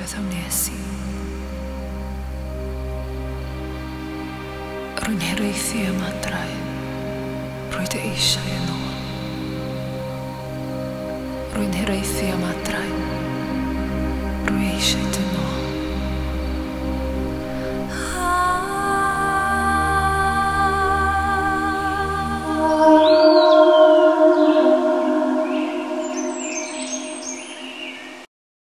rhywbeth am nes i. Rwy'n hiraethu am adrau, rwy dy eisiau yn ôl. Rwy'n hiraethu am adrau,